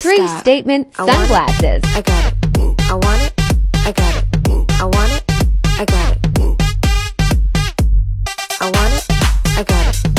Three Stop. statement I want it. sunglasses. I got it. I want it. I got it. I want it. I got it. I want it. I got it.